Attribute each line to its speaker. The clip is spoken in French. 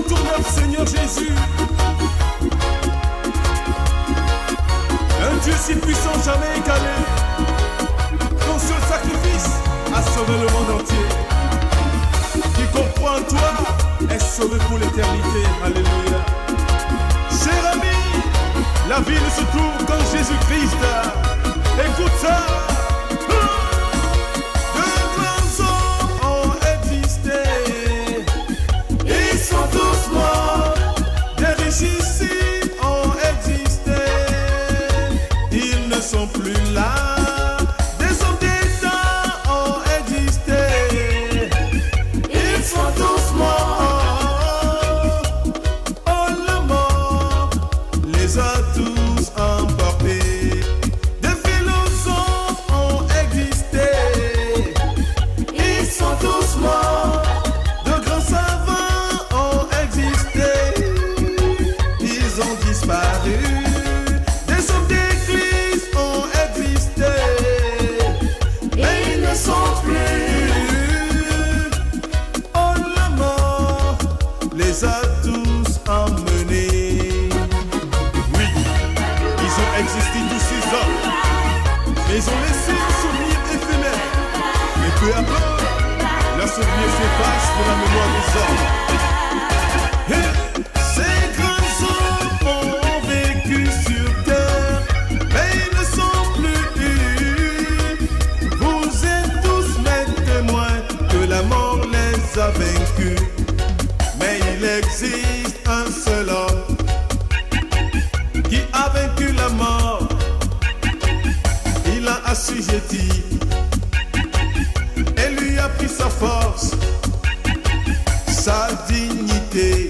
Speaker 1: ton œuvre, Seigneur Jésus. Un Dieu si puissant, jamais égalé. Ton seul sacrifice a sauvé le monde entier. Quiconque croit en toi est sauvé pour l'éternité. Alléluia. Cher ami, la vie ne se trouve qu'en Jésus-Christ. Écoute ça. De grands hommes ont existé. Ils sont tous morts. Des richissimes ont existé. Ils ne sont plus là. Des hommes d'État ont existé. Ils sont tous morts. Oh, la mort les a tous emportés. Des philosophes ont existé. Ils sont tous morts. De grands savants ont existé. Ils ont disparu. Des hommes d'église ont existé. Mais ils ne sont plus. Oh, la mort les a tous emmenés. Oui, ils ont existé tous ces hommes, mais ils ont laissé un souvenir éphémère. Mais peu à peu, leur souvenir s'efface de la mémoire des hommes. Et ces grands hommes ont vécu sur terre, mais ils ne sont plus. Vous êtes tous mes témoins que la mort les a vaincus. Mais il existe un seul homme qui a vaincu la mort. Il a assujetti et lui a pris sa force, sa dignité.